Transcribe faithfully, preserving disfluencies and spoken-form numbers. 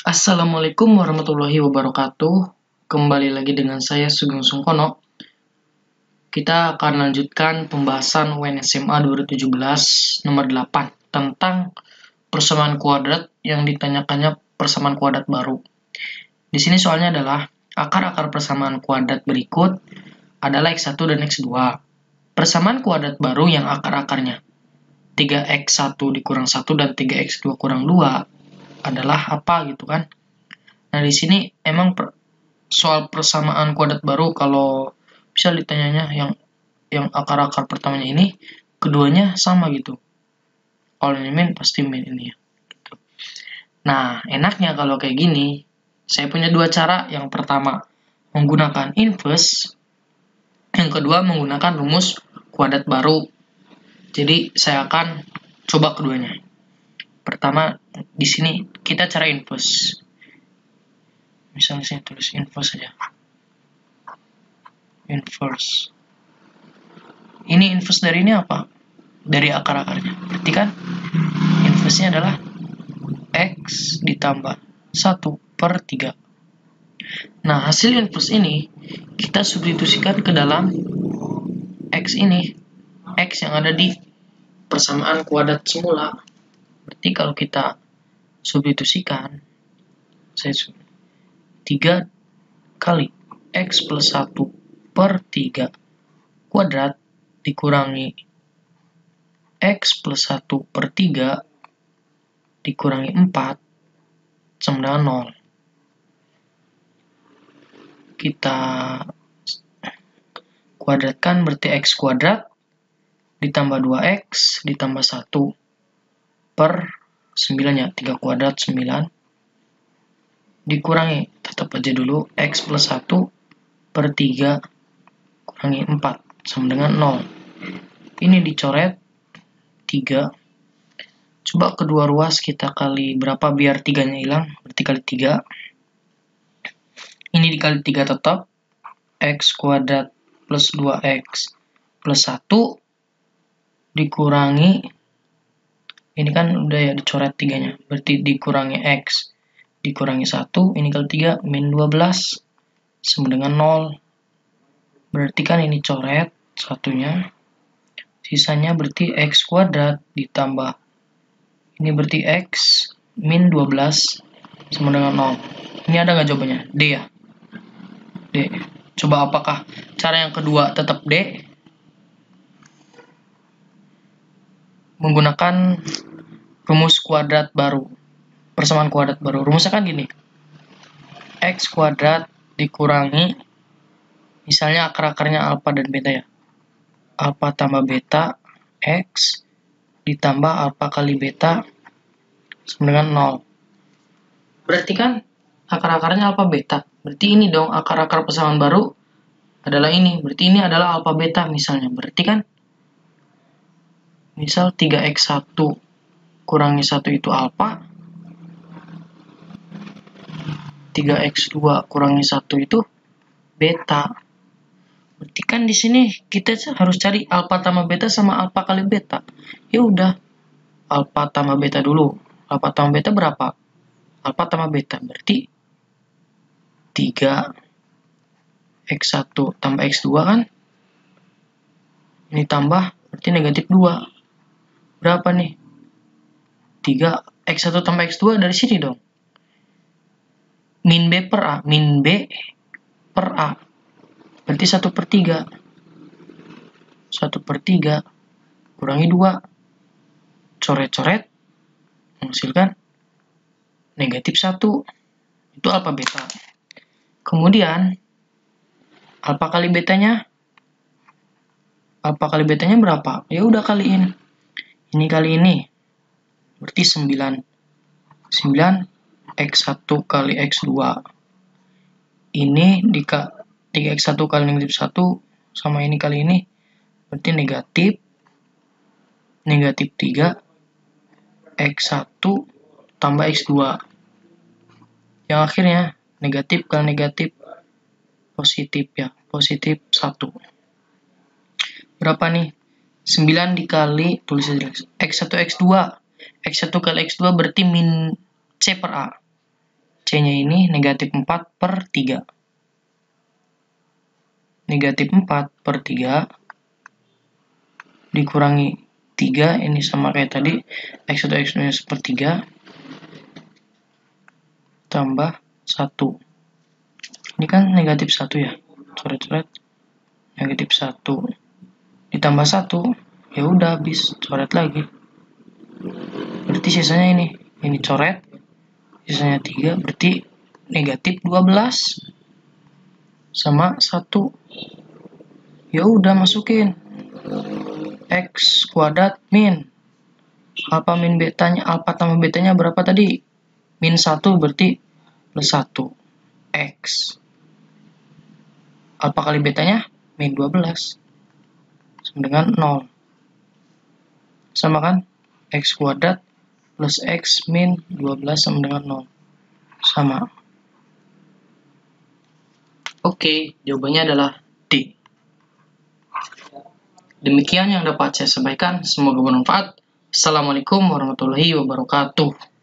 Assalamualaikum warahmatullahi wabarakatuh. Kembali lagi dengan saya Sugeng Sungkono. Kita akan lanjutkan pembahasan U N S M A dua ribu tujuh belas nomor delapan tentang persamaan kuadrat yang ditanyakannya persamaan kuadrat baru. Di sini soalnya adalah akar-akar persamaan kuadrat berikut adalah X satu dan X dua. Persamaan kuadrat baru yang akar-akarnya tiga X satu dikurang satu dan tiga X dua kurang dua adalah apa gitu kan. Nah, di sini emang per, soal persamaan kuadrat baru kalau bisa ditanyanya yang yang akar-akar pertamanya ini keduanya sama gitu. Kalau ini min pasti min ini ya. Gitu. Nah, enaknya kalau kayak gini, saya punya dua cara. Yang pertama menggunakan inverse, yang kedua menggunakan rumus kuadrat baru. Jadi saya akan coba keduanya. Pertama di sini kita cara inverse. Misalnya saya tulis inverse saja. Inverse. Ini inverse dari ini apa? Dari akar-akarnya. Berarti kan inverse-nya adalah X ditambah satu per tiga. Nah, hasil inverse ini kita substitusikan ke dalam X ini. X yang ada di persamaan kuadrat semula. Berarti kalau kita substitusikan, saya tiga kali X plus satu per tiga kuadrat dikurangi X plus satu per tiga dikurangi empat sama dengan nol. Kita kuadratkan berarti X kuadrat ditambah dua X ditambah satu per sembilan ya, tiga kuadrat sembilan dikurangi, tetap aja dulu X plus satu per tiga kurangi empat sama dengan nol. Ini dicoret tiga. Coba kedua ruas kita kali berapa biar tiganya hilang, berarti kali tiga. Ini dikali tiga tetap X kuadrat plus dua X plus satu dikurangi, ini kan udah ya dicoret tiganya, berarti dikurangi X dikurangi satu, ini kali tiga min dua belas sama dengan nol. Berarti kan ini coret satunya, sisanya berarti X kuadrat ditambah ini berarti X min dua belas sama dengan nol. Ini ada nggak jawabannya? D ya? D. Coba apakah cara yang kedua tetap D? Menggunakan rumus kuadrat baru. Persamaan kuadrat baru. Rumusnya kan gini. X kuadrat dikurangi, misalnya akar-akarnya alfa dan beta ya. Alfa tambah beta X ditambah alfa kali beta sama dengan nol. Berarti kan akar-akarnya alfa beta. Berarti ini dong akar-akar persamaan baru adalah ini. Berarti ini adalah alfa beta misalnya. Berarti kan misal tiga X satu kurangi satu itu alfa, tiga X dua kurangi satu itu beta. Berarti kan di sini kita harus cari alfa tambah beta sama alfa kali beta. Ya udah, alfa tambah beta dulu. Alfa tambah beta berapa? Alfa tambah beta berarti tiga X satu tambah X dua kan? Ini tambah berarti negatif dua. Berapa nih? tiga X satu tambah X dua dari sini dong. Min B per A. Min B per A. Berarti satu per tiga. satu per tiga kurangi dua. Coret-coret. Menghasilkan negatif satu. Itu alfa beta. Kemudian, alfa kali betanya. Alfa kali betanya berapa? Ya udah kaliin. Ini kali ini. Berarti sembilan. sembilan X satu kali X dua. Ini dika tiga X satu kali negatif satu sama ini kali ini. Berarti negatif. Negatif tiga X satu tambah X dua. Yang akhirnya negatif kali negatif positif ya. Positif satu. Berapa nih? sembilan dikali, tulis aja X satu X dua. X satu kali X dua berarti min C per A. C-nya ini negatif empat per tiga. Negatif empat per tiga dikurangi tiga, ini sama kayak tadi, X satu X dua sepertiga, tambah satu. Ini kan negatif satu ya, coret-coret, negatif satu, ditambah satu, ya udah habis, coret lagi. Berarti sisanya ini, ini coret, sisanya tiga, berarti negatif dua belas sama satu. Ya udah masukin X kuadrat min alfa min betanya, alfa tambah betanya berapa tadi? Min satu, berarti plus satu. X alfa kali betanya min dua belas sama dengan nol. Sama kan? X kuadrat plus X min dua belas sama dengan nol. Sama. Oke, jawabannya adalah D. Demikian yang dapat saya sampaikan. Semoga bermanfaat. Assalamualaikum warahmatullahi wabarakatuh.